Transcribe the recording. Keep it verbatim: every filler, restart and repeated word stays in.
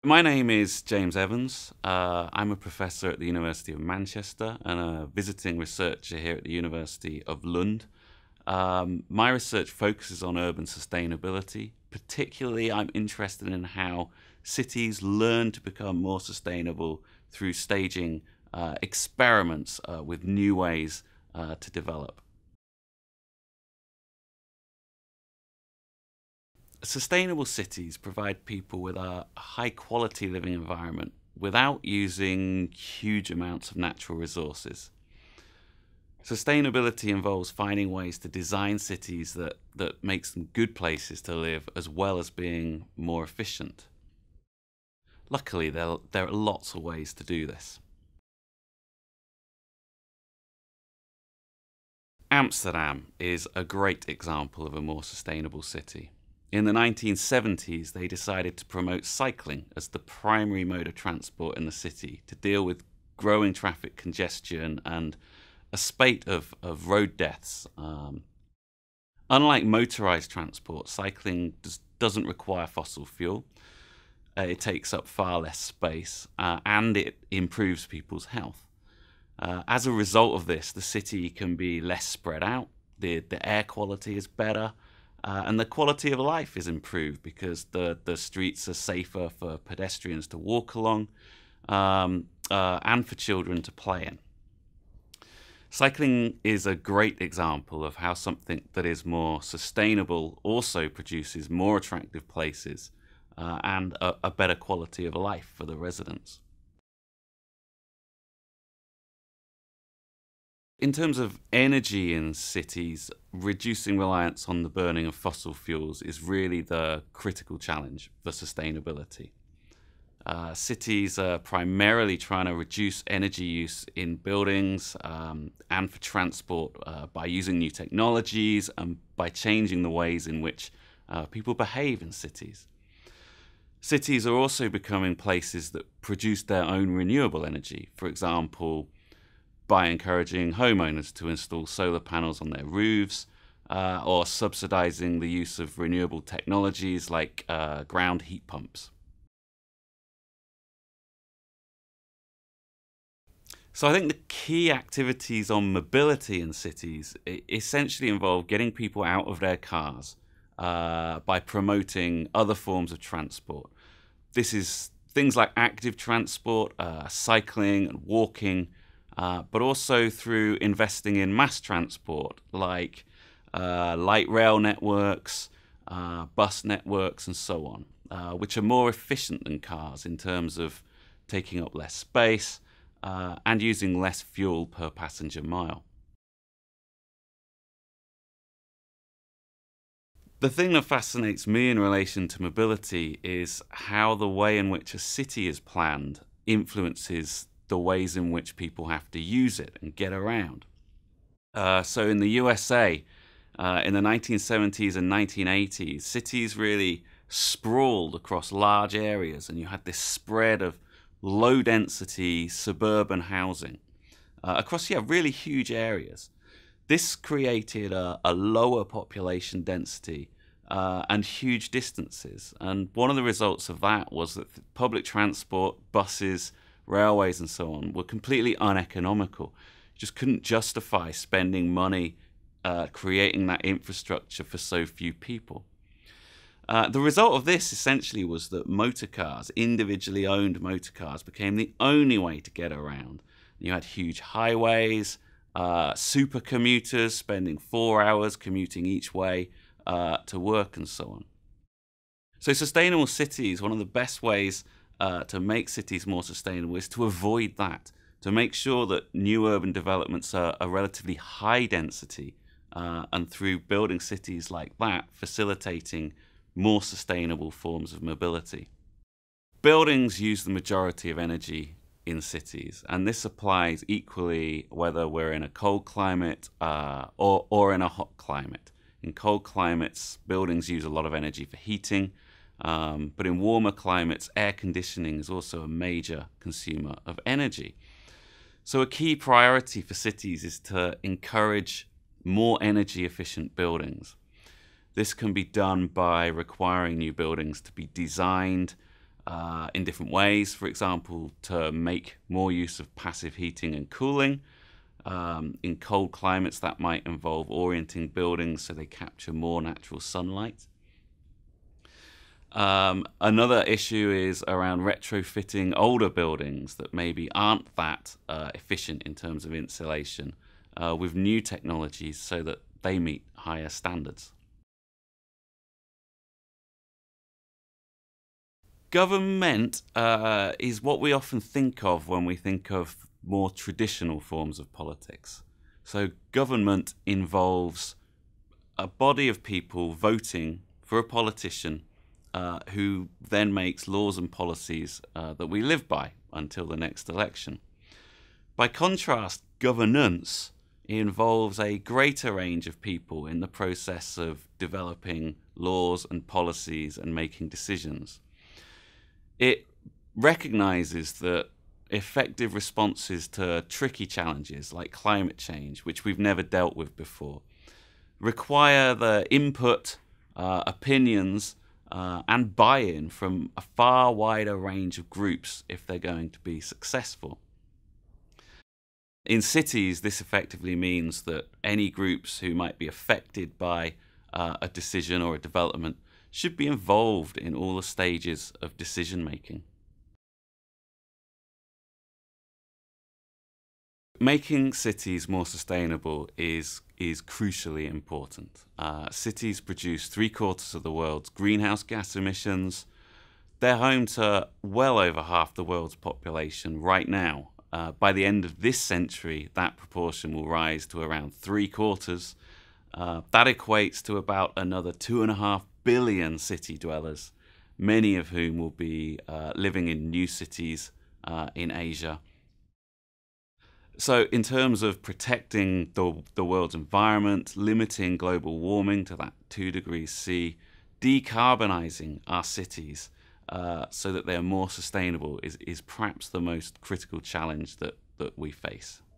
My name is James Evans. Uh, I'm a professor at the University of Manchester and a visiting researcher here at the University of Lund. Um, my research focuses on urban sustainability. Particularly, I'm interested in how cities learn to become more sustainable through staging uh, experiments uh, with new ways uh, to develop. Sustainable cities provide people with a high quality living environment without using huge amounts of natural resources. Sustainability involves finding ways to design cities that, that makes them good places to live as well as being more efficient. Luckily, there, there are lots of ways to do this. Amsterdam is a great example of a more sustainable city. In the nineteen seventies, they decided to promote cycling as the primary mode of transport in the city to deal with growing traffic congestion and a spate of, of road deaths. Um, unlike motorized transport, cycling does, doesn't require fossil fuel. Uh, it takes up far less space uh, and it improves people's health. Uh, as a result of this, the city can be less spread out, the, the air quality is better, uh, and the quality of life is improved because the, the streets are safer for pedestrians to walk along um, uh, and for children to play in. Cycling is a great example of how something that is more sustainable also produces more attractive places uh, and a, a better quality of life for the residents. In terms of energy in cities, reducing reliance on the burning of fossil fuels is really the critical challenge for sustainability. Uh, cities are primarily trying to reduce energy use in buildings um, and for transport uh, by using new technologies and by changing the ways in which uh, people behave in cities. Cities are also becoming places that produce their own renewable energy. For example, by encouraging homeowners to install solar panels on their roofs uh, or subsidizing the use of renewable technologies like uh, ground heat pumps. So I think the key activities on mobility in cities essentially involve getting people out of their cars uh, by promoting other forms of transport. This is things like active transport, uh, cycling and walking, uh, but also through investing in mass transport like uh, light rail networks, uh, bus networks, and so on, uh, which are more efficient than cars in terms of taking up less space uh, and using less fuel per passenger mile. The thing that fascinates me in relation to mobility is how the way in which a city is planned influences the ways in which people have to use it and get around. Uh, so in the U S A, uh, in the nineteen seventies and nineteen eighties, cities really sprawled across large areas, and you had this spread of low density suburban housing uh, across yeah, really huge areas. This created a, a lower population density uh, and huge distances. And one of the results of that was that public transport, buses, railways, and so on were completely uneconomical. You just couldn't justify spending money uh, creating that infrastructure for so few people. Uh, the result of this essentially was that motor cars, individually owned motor cars, became the only way to get around. You had huge highways, uh, super commuters spending four hours commuting each way uh, to work and so on. So sustainable cities, one of the best ways uh, to make cities more sustainable is to avoid that, to make sure that new urban developments are, are relatively high density uh, and through building cities like that, facilitating more sustainable forms of mobility. Buildings use the majority of energy in cities, and this applies equally whether we're in a cold climate uh, or, or in a hot climate. In cold climates, buildings use a lot of energy for heating, um, but in warmer climates, air conditioning is also a major consumer of energy. So a key priority for cities is to encourage more energy efficient buildings. This can be done by requiring new buildings to be designed uh, in different ways. For example, to make more use of passive heating and cooling. Um, in cold climates, that might involve orienting buildings so they capture more natural sunlight. Um, another issue is around retrofitting older buildings that maybe aren't that uh, efficient in terms of insulation uh, with new technologies so that they meet higher standards. Government uh, is what we often think of when we think of more traditional forms of politics. So government involves a body of people voting for a politician uh, who then makes laws and policies uh, that we live by until the next election. By contrast, governance involves a greater range of people in the process of developing laws and policies and making decisions. It recognizes that effective responses to tricky challenges like climate change, which we've never dealt with before, require the input, uh, opinions, uh, and buy-in from a far wider range of groups if they're going to be successful. In cities, this effectively means that any groups who might be affected by uh, a decision or a development should be involved in all the stages of decision making. Making cities more sustainable is, is crucially important. Uh, cities produce three quarters of the world's greenhouse gas emissions. They're home to well over half the world's population right now. Uh, by the end of this century, that proportion will rise to around three quarters. Uh, that equates to about another two and a half billion city dwellers, many of whom will be uh, living in new cities uh, in Asia. So in terms of protecting the, the world's environment, limiting global warming to that two degrees C, decarbonizing our cities uh, so that they're more sustainable is, is perhaps the most critical challenge that, that we face.